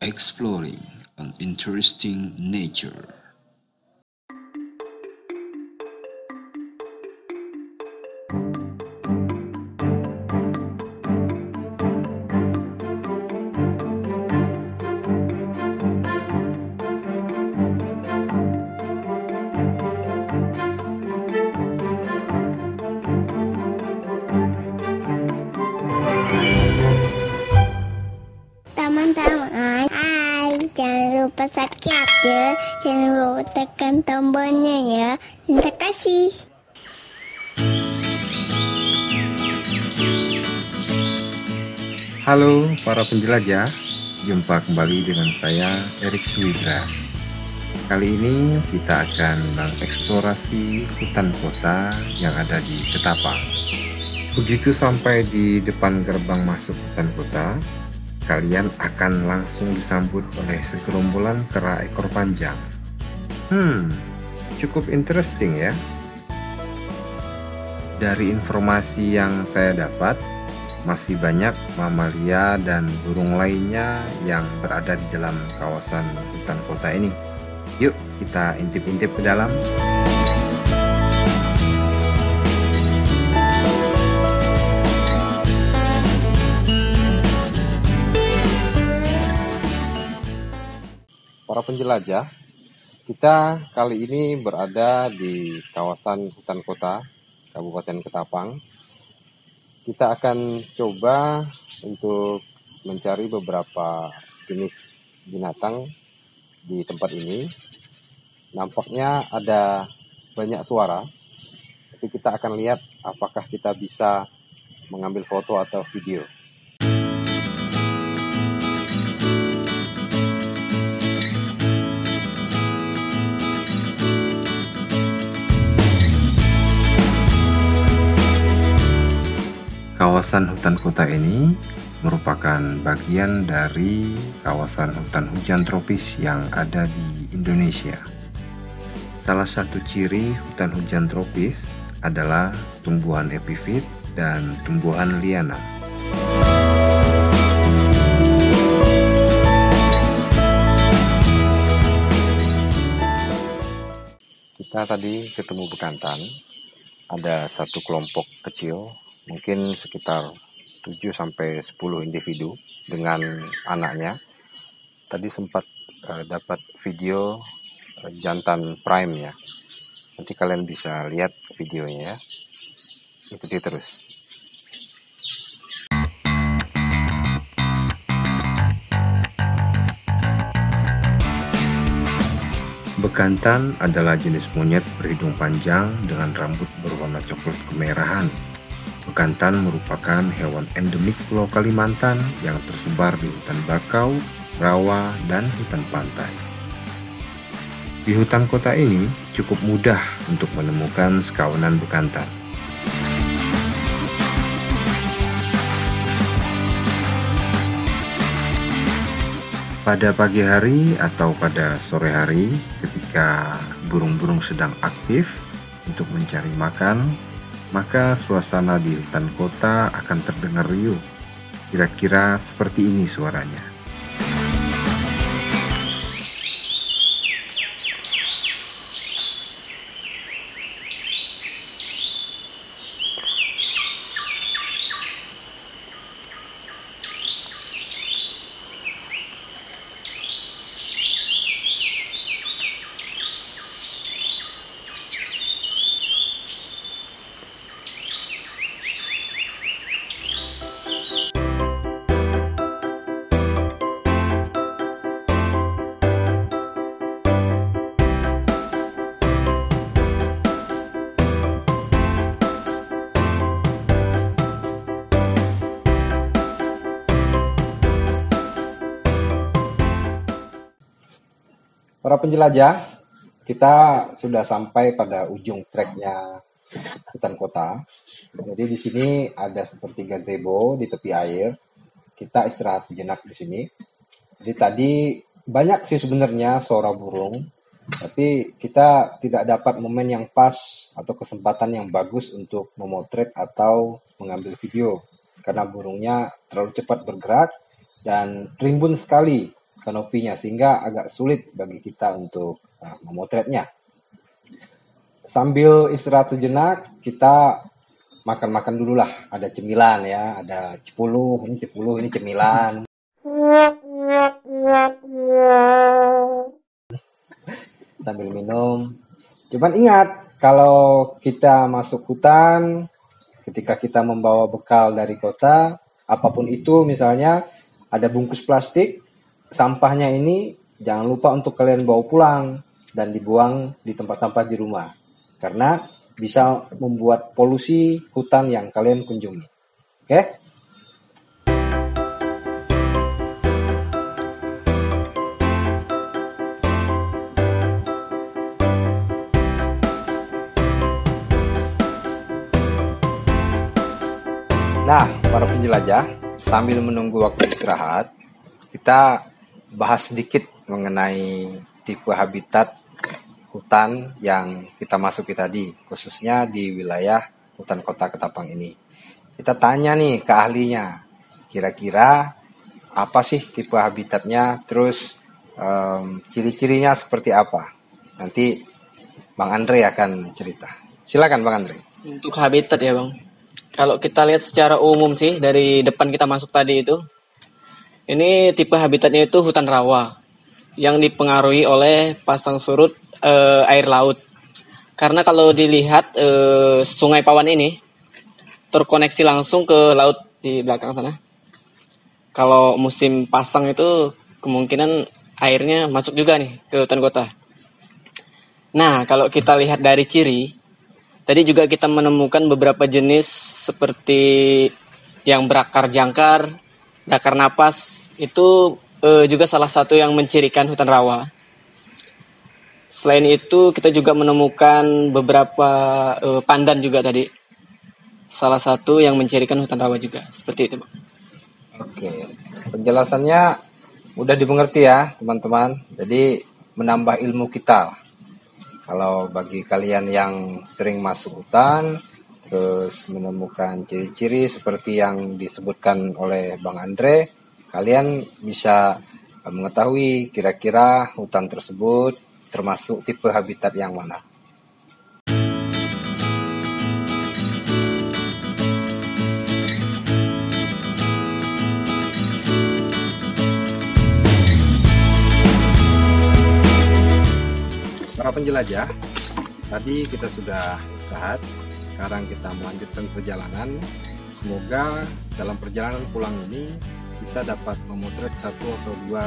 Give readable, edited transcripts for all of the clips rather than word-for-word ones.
exploring an interesting nature. Teman-teman, hai, jangan lupa subscribe ya, jangan lupa tekan tombolnya ya. Terima kasih. Halo para penjelajah, jumpa kembali dengan saya Erik Swidra. Kali ini kita akan mengeksplorasi hutan kota yang ada di Ketapang. Begitu sampai di depan gerbang masuk hutan kota, kalian akan langsung disambut oleh segerombolan kera ekor panjang. Cukup interesting ya. Dari informasi yang saya dapat, masih banyak mamalia dan burung lainnya yang berada di dalam kawasan hutan kota ini. Yuk kita intip-intip ke dalam. Para penjelajah, kita kali ini berada di kawasan hutan kota Kabupaten Ketapang. Kita akan coba untuk mencari beberapa jenis binatang di tempat ini. Nampaknya ada banyak suara, tapi kita akan lihat apakah kita bisa mengambil foto atau video. Kawasan hutan kota ini merupakan bagian dari kawasan hutan hujan tropis yang ada di Indonesia. Salah satu ciri hutan hujan tropis adalah tumbuhan epifit dan tumbuhan liana. Kita tadi ketemu bekantan, ada satu kelompok kecil, mungkin sekitar 7-10 individu dengan anaknya. Tadi sempat dapat video jantan prime ya. Nanti kalian bisa lihat videonya ya. Ikuti terus. Bekantan adalah jenis monyet berhidung panjang dengan rambut berwarna coklat kemerahan. Bekantan merupakan hewan endemik Pulau Kalimantan yang tersebar di hutan bakau, rawa, dan hutan pantai. Di hutan kota ini cukup mudah untuk menemukan sekawanan bekantan. Pada pagi hari atau pada sore hari ketika burung-burung sedang aktif untuk mencari makan, maka suasana di hutan kota akan terdengar riuh. Kira-kira seperti ini suaranya. Para penjelajah, kita sudah sampai pada ujung treknya hutan kota. Jadi di sini ada seperti gazebo di tepi air. Kita istirahat sejenak di sini. Jadi tadi banyak sih sebenarnya suara burung, tapi kita tidak dapat momen yang pas atau kesempatan yang bagus untuk memotret atau mengambil video karena burungnya terlalu cepat bergerak dan rimbun sekali kanopinya, sehingga agak sulit bagi kita untuk memotretnya. Sambil istirahat sejenak, kita makan-makan dulu lah. Ada cemilan ya, ada cipuluh, ini cemilan. Sambil minum. Cuman ingat, kalau kita masuk hutan, ketika kita membawa bekal dari kota, apapun itu, misalnya ada bungkus plastik, sampahnya ini jangan lupa untuk kalian bawa pulang dan dibuang di tempat sampah di rumah. Karena bisa membuat polusi hutan yang kalian kunjungi. Oke? Nah, para penjelajah, sambil menunggu waktu istirahat, kita bahas sedikit mengenai tipe habitat hutan yang kita masuki tadi, khususnya di wilayah hutan kota Ketapang ini. Kita tanya nih ke ahlinya, kira-kira apa sih tipe habitatnya, terus ciri-cirinya seperti apa. Nanti Bang Andre akan cerita. Silakan Bang Andre. Untuk habitat ya Bang, kalau kita lihat secara umum sih dari depan kita masuk tadi itu, ini tipe habitatnya itu hutan rawa yang dipengaruhi oleh pasang surut air laut. Karena kalau dilihat Sungai Pawan ini terkoneksi langsung ke laut di belakang sana. Kalau musim pasang itu kemungkinan airnya masuk juga nih ke hutan kota. Nah, kalau kita lihat dari ciri, tadi juga kita menemukan beberapa jenis seperti yang berakar jangkar, berakar napas, itu juga salah satu yang mencirikan hutan rawa. Selain itu kita juga menemukan beberapa pandan juga tadi, salah satu yang mencirikan hutan rawa juga, seperti itu Bang. Oke, penjelasannya mudah dimengerti ya teman-teman, jadi menambah ilmu kita. Kalau bagi kalian yang sering masuk hutan, terus menemukan ciri-ciri seperti yang disebutkan oleh Bang Andre, kalian bisa mengetahui kira-kira hutan tersebut termasuk tipe habitat yang mana. Para penjelajah, tadi kita sudah istirahat, sekarang kita melanjutkan perjalanan. Semoga dalam perjalanan pulang ini kita dapat memotret satu atau dua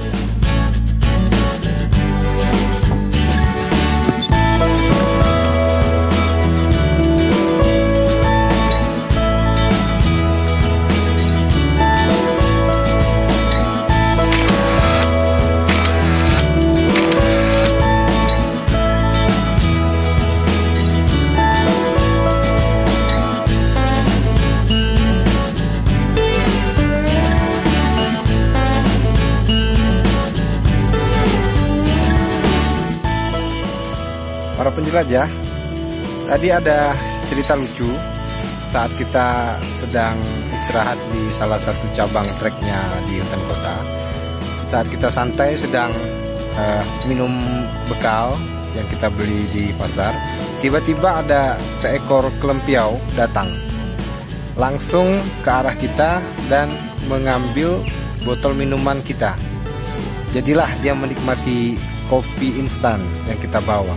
para penjelajah. Tadi ada cerita lucu saat kita sedang istirahat di salah satu cabang treknya di hutan kota. Saat kita santai sedang minum bekal yang kita beli di pasar, tiba-tiba ada seekor kelempiau datang langsung ke arah kita dan mengambil botol minuman kita. Jadilah dia menikmati kopi instan yang kita bawa.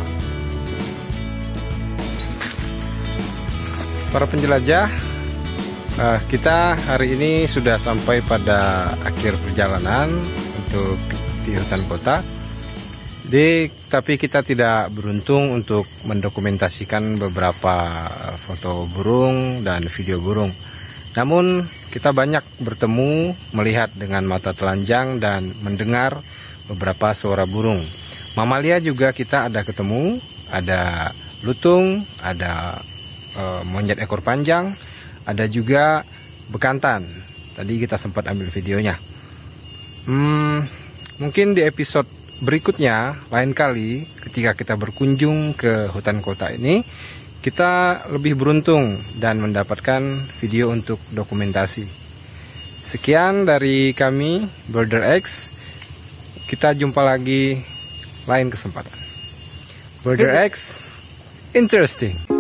Para penjelajah, kita hari ini sudah sampai pada akhir perjalanan untuk di hutan kota. Tapi kita tidak beruntung untuk mendokumentasikan beberapa foto burung dan video burung. Namun kita banyak bertemu, melihat dengan mata telanjang dan mendengar beberapa suara burung. Mamalia juga kita ada ketemu, ada lutung, ada monyet ekor panjang, ada juga bekantan. Tadi kita sempat ambil videonya. Mungkin di episode berikutnya, lain kali ketika kita berkunjung ke hutan kota ini, kita lebih beruntung dan mendapatkan video untuk dokumentasi. Sekian dari kami, Border X. Kita jumpa lagi lain kesempatan. Burger X, interesting.